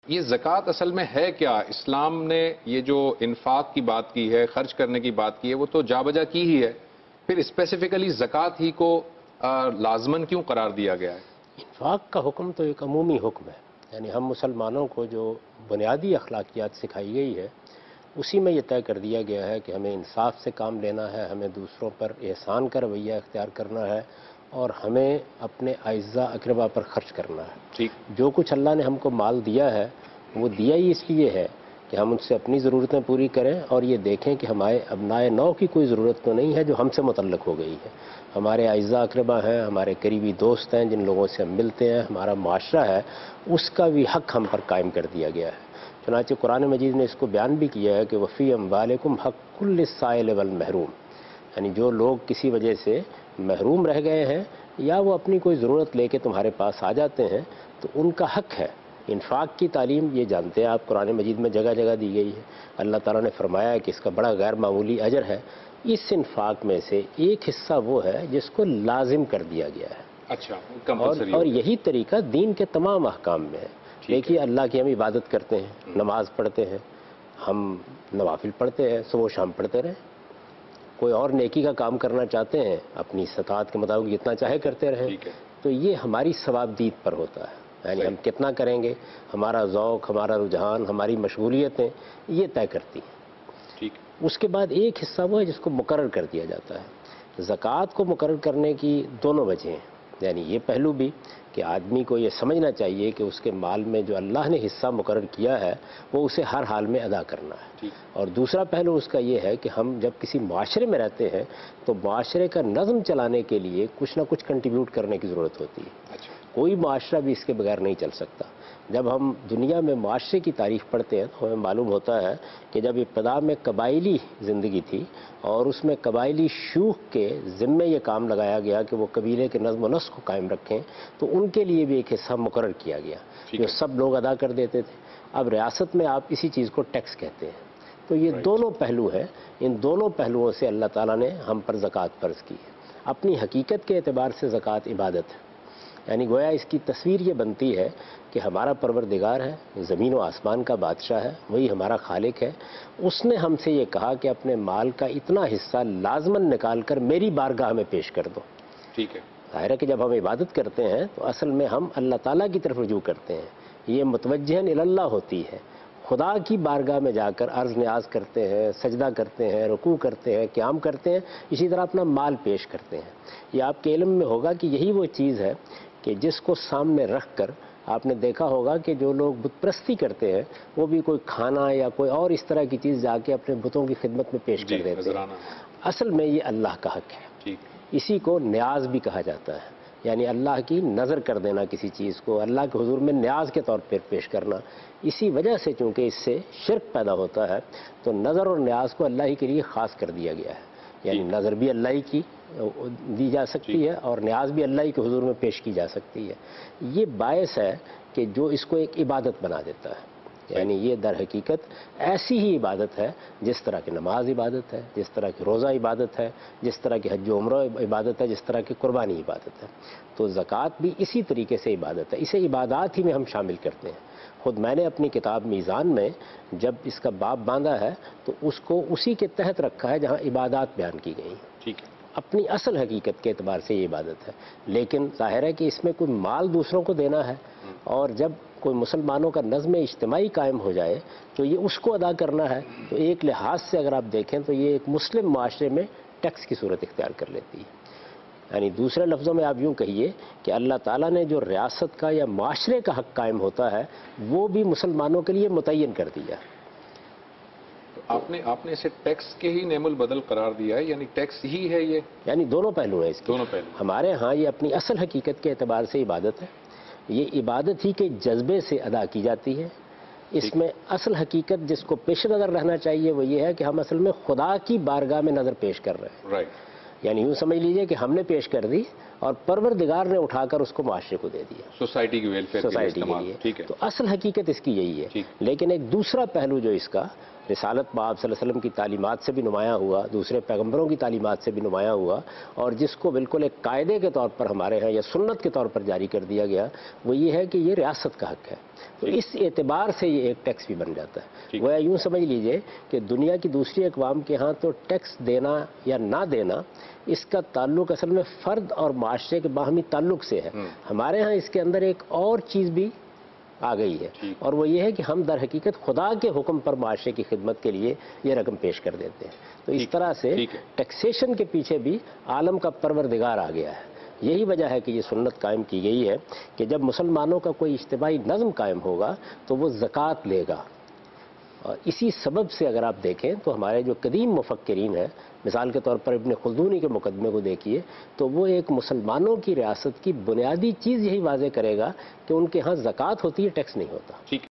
یہ زکوٰۃ اصل میں ہے کیا؟ اسلام نے یہ جو انفاق کی بات کی ہے، خرچ کرنے کی بات کی ہے، وہ تو جا بجا کی ہی ہے، پھر اسپیسیفکلی زکوٰۃ ہی کو لازماً کیوں قرار دیا گیا ہے؟ انفاق کا حکم تو ایک عمومی حکم ہے، یعنی ہم مسلمانوں کو جو بنیادی اخلاقیات سکھائی گئی ہے اسی میں یہ طے کر دیا گیا ہے کہ ہمیں انصاف سے کام لینا ہے، ہمیں دوسروں پر احسان کا رویہ اختیار کرنا ہے، اور ہمیں اپنے اعزاء اقربا پر خرچ کرنا ہے۔ ٹھیک، جو کچھ اللہ نے ہم کو مال دیا ہے وہ دیا ہی اس لیے ہے کہ ہم ان سے اپنی ضرورتیں پوری کریں، اور یہ دیکھیں کہ ہمارے ابنائے نو کی کوئی ضرورت تو نہیں ہے جو ہم سے متعلق ہو گئی ہے۔ ہمارے اعزاء اقربا ہیں، ہمارے قریبی دوست ہیں، جن لوگوں سے ہم ملتے ہیں، ہمارا معاشرہ ہے، اس کا بھی حق ہم پر قائم کر دیا گیا ہے۔ چنانچہ قرآن مجید نے اس کو بیان بھی کیا ہے کہ وفی اموالکم حق للسائل والمحروم، یعنی جو لوگ کسی وجہ سے محروم رہ گئے ہیں یا وہ اپنی کوئی ضرورت لے کے تمہارے پاس آ جاتے ہیں تو ان کا حق ہے۔ انفاق کی تعلیم یہ جانتے ہیں آپ، قرآن مجید میں جگہ جگہ دی گئی ہے۔ اللہ تعالیٰ نے فرمایا ہے کہ اس کا بڑا غیر معمولی اجر ہے۔ اس انفاق میں سے ایک حصہ وہ ہے جس کو لازم کر دیا گیا ہے، اچھا، کمپلسری اور یہی طریقہ دین کے تمام احکام میں ہے۔ دیکھیے، اللہ کی ہم عبادت کرتے ہیں، نماز پڑھتے ہیں، ہم نوافل پڑھتے ہیں، صبح و شام پڑھتے رہیں۔ کوئی اور نیکی کا کام کرنا چاہتے ہیں، اپنی استطاعت کے مطابق جتنا چاہے کرتے رہیں، تو یہ ہماری ثوابدید پر ہوتا ہے، یعنی ہم کتنا کریں گے، ہمارا ذوق، ہمارا رجحان، ہماری مشغولیتیں یہ طے کرتی ہیں۔ اس کے بعد ایک حصہ وہ ہے جس کو مقرر کر دیا جاتا ہے۔ زکوٰۃ کو مقرر کرنے کی دونوں وجہیں ہیں، یعنی یہ پہلو بھی کہ آدمی کو یہ سمجھنا چاہیے کہ اس کے مال میں جو اللہ نے حصہ مقرر کیا ہے وہ اسے ہر حال میں ادا کرنا ہے، اور دوسرا پہلو اس کا یہ ہے کہ ہم جب کسی معاشرے میں رہتے ہیں تو معاشرے کا نظم چلانے کے لیے کچھ نہ کچھ کنٹریبیوٹ کرنے کی ضرورت ہوتی ہے۔ کوئی معاشرہ بھی اس کے بغیر نہیں چل سکتا۔ جب ہم دنیا میں معاشرے کی تاریخ پڑھتے ہیں تو ہمیں معلوم ہوتا ہے کہ جب ابتدا میں قبائلی زندگی تھی اور اس میں قبائلی شیوخ کے ذمے یہ کام لگایا گیا کہ وہ قبیلے کے نظم و نسق کو قائم رکھیں، تو ان کے لیے بھی ایک حصہ مقرر کیا گیا جو سب لوگ ادا کر دیتے تھے۔ اب ریاست میں آپ اسی چیز کو ٹیکس کہتے ہیں۔ تو یہ دونوں پہلو ہیں، ان دونوں پہلوؤں سے اللہ تعالیٰ نے ہم پر زکوٰۃ فرض کی ہے۔ اپنی حقیقت کے اعتبار سے زکوٰۃ عبادت ہے، یعنی گویا اس کی تصویر یہ بنتی ہے کہ ہمارا پروردگار ہے، زمین و آسمان کا بادشاہ ہے، وہی ہمارا خالق ہے، اس نے ہم سے یہ کہا کہ اپنے مال کا اتنا حصہ لازماً نکال کر میری بارگاہ میں پیش کر دو۔ ٹھیک ہے، ظاہر ہے کہ جب ہم عبادت کرتے ہیں تو اصل میں ہم اللہ تعالیٰ کی طرف رجوع کرتے ہیں، یہ متوجہ اللہ ہوتی ہے، خدا کی بارگاہ میں جا کر عرض نیاز کرتے ہیں، سجدہ کرتے ہیں، رکوع کرتے ہیں، قیام کرتے ہیں، اسی طرح اپنا مال پیش کرتے ہیں۔ یہ آپ کے علم میں ہوگا کہ یہی وہ چیز ہے کہ جس کو سامنے رکھ کر آپ نے دیکھا ہوگا کہ جو لوگ بت پرستی کرتے ہیں وہ بھی کوئی کھانا یا کوئی اور اس طرح کی چیز جا کے اپنے بتوں کی خدمت میں پیش کر دیتے ہیں۔ اصل میں یہ اللہ کا حق ہے، اسی کو نیاز بھی کہا جاتا ہے، یعنی اللہ کی نظر کر دینا کسی چیز کو، اللہ کے حضور میں نیاز کے طور پر پیش کرنا۔ اسی وجہ سے چونکہ اس سے شرک پیدا ہوتا ہے تو نظر اور نیاز کو اللہ ہی کے لیے خاص کر دیا گیا ہے، یعنی نظر بھی اللہ ہی کی دی جا سکتی ہے اور نیاز بھی اللہ ہی کے حضور میں پیش کی جا سکتی ہے۔ یہ باعث ہے کہ جو اس کو ایک عبادت بنا دیتا ہے، یعنی یہ در حقیقت ایسی ہی عبادت ہے جس طرح کی نماز عبادت ہے، جس طرح کی روزہ عبادت ہے، جس طرح کی حج و عمرہ عبادت ہے، جس طرح کی قربانی عبادت ہے۔ تو زکوٰۃ بھی اسی طریقے سے عبادت ہے، اسے عبادات ہی میں ہم شامل کرتے ہیں۔ خود میں نے اپنی کتاب میزان میں جب اس کا باب باندھا ہے تو اس کو اسی کے تحت رکھا ہے جہاں عبادات بیان کی گئی ہیں۔ ٹھیک ہے، اپنی اصل حقیقت کے اعتبار سے یہ عبادت ہے، لیکن ظاہر ہے کہ اس میں کوئی مال دوسروں کو دینا ہے، اور جب کوئی مسلمانوں کا نظم اجتماعی قائم ہو جائے تو یہ اس کو ادا کرنا ہے، تو ایک لحاظ سے اگر آپ دیکھیں تو یہ ایک مسلم معاشرے میں ٹیکس کی صورت اختیار کر لیتی ہے۔ یعنی دوسرے لفظوں میں آپ یوں کہیے کہ اللہ تعالیٰ نے جو ریاست کا یا معاشرے کا حق قائم ہوتا ہے وہ بھی مسلمانوں کے لیے متعین کر دیا۔ آپ نے اسے ٹیکس کے ہی نعم البدل قرار دیا ہے، یعنی ٹیکس ہی ہے یہ؟ یعنی دونوں پہلو ہیں اس کے، دونوں پہلو ہمارے ہاں یہ اپنی اصل حقیقت کے اعتبار سے عبادت ہے، یہ عبادت ہی کے جذبے سے ادا کی جاتی ہے۔ اس میں اصل حقیقت جس کو پیش نظر رہنا چاہیے وہ یہ ہے کہ ہم اصل میں خدا کی بارگاہ میں نظر پیش کر رہے ہیں، یعنی یوں سمجھ لیجئے کہ ہم نے پیش کر دی اور پروردگار نے اٹھا کر اس کو معاشرے کو دے دیا، سوسائٹی کی ویلفیئر سوسائٹی کے لیے۔ تو اصل حقیقت اس کی یہی ہے، لیکن ایک دوسرا پہلو جو اس کا رسالت باب صلی اللہ علیہ وسلم کی تعلیمات سے بھی نمایاں ہوا، دوسرے پیغمبروں کی تعلیمات سے بھی نمایاں ہوا، اور جس کو بالکل ایک قاعدے کے طور پر ہمارے ہاں یا سنت کے طور پر جاری کر دیا گیا، وہ یہ ہے کہ یہ ریاست کا حق ہے۔ تو اس اعتبار سے یہ ایک ٹیکس بھی بن جاتا ہے. گویا یوں سمجھ لیجئے کہ دنیا کی دوسری اقوام کے ہاں تو ٹیکس دینا یا نہ دینا اس کا تعلق اصل میں فرد اور معاشرے کے باہمی تعلق سے ہے. ہمارے ہاں اس کے اندر ایک اور چیز بھی آ گئی ہے اور وہ یہ ہے کہ ہم در حقیقت خدا کے حکم پر معاشرے کی خدمت کے لیے یہ رقم پیش کر دیتے ہیں. تو اس طرح سے ٹیکسیشن کے پیچھے بھی عالم کا پروردگار آ گیا ہے. یہی وجہ ہے کہ یہ سنت قائم کی گئی ہے کہ جب مسلمانوں کا کوئی اجتماعی نظم قائم ہوگا تو وہ زکوٰۃ لے گا. اور اسی سبب سے اگر آپ دیکھیں تو ہمارے جو قدیم مفکرین ہیں، مثال کے طور پر ابن خلدون کے مقدمے کو دیکھیے تو وہ ایک مسلمانوں کی ریاست کی بنیادی چیز یہی واضح کرے گا کہ ان کے ہاں زکوٰۃ ہوتی ہے، ٹیکس نہیں ہوتا.